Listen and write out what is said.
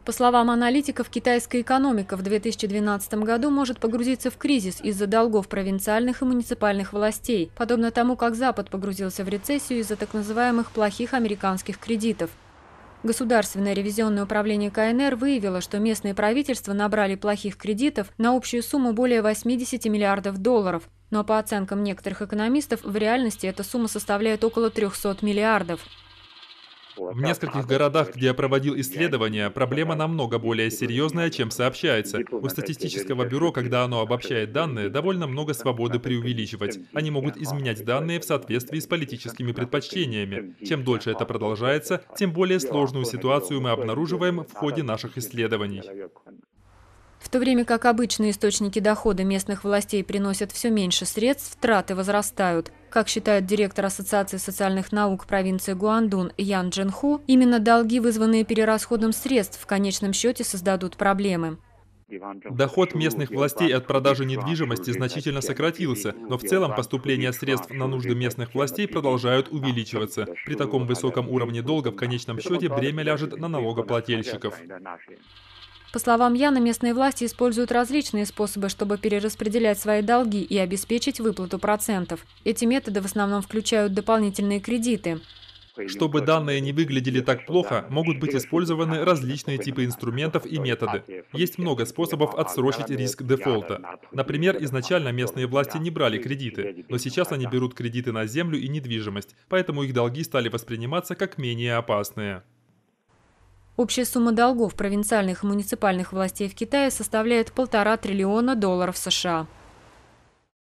По словам аналитиков, китайская экономика в 2012 году может погрузиться в кризис из-за долгов провинциальных и муниципальных властей, подобно тому, как Запад погрузился в рецессию из-за так называемых плохих американских кредитов. Государственное ревизионное управление КНР выявило, что местные правительства набрали плохих кредитов на общую сумму более 80 миллиардов долларов, но по оценкам некоторых экономистов, в реальности эта сумма составляет около 300 миллиардов. В нескольких городах, где я проводил исследования, проблема намного более серьезная, чем сообщается. У статистического бюро, когда оно обобщает данные, довольно много свободы преувеличивать. Они могут изменять данные в соответствии с политическими предпочтениями. Чем дольше это продолжается, тем более сложную ситуацию мы обнаруживаем в ходе наших исследований. В то время как обычные источники дохода местных властей приносят все меньше средств, траты возрастают. Как считает директор Ассоциации социальных наук провинции Гуандун Ян Джинху, именно долги, вызванные перерасходом средств, в конечном счете создадут проблемы. Доход местных властей от продажи недвижимости значительно сократился, но в целом поступления средств на нужды местных властей продолжают увеличиваться. При таком высоком уровне долга в конечном счете бремя ляжет на налогоплательщиков. По словам Яна, местные власти используют различные способы, чтобы перераспределять свои долги и обеспечить выплату процентов. Эти методы в основном включают дополнительные кредиты. Чтобы данные не выглядели так плохо, могут быть использованы различные типы инструментов и методы. Есть много способов отсрочить риск дефолта. Например, изначально местные власти не брали кредиты, но сейчас они берут кредиты на землю и недвижимость, поэтому их долги стали восприниматься как менее опасные. Общая сумма долгов провинциальных и муниципальных властей в Китае составляет 1,5 триллиона долларов США.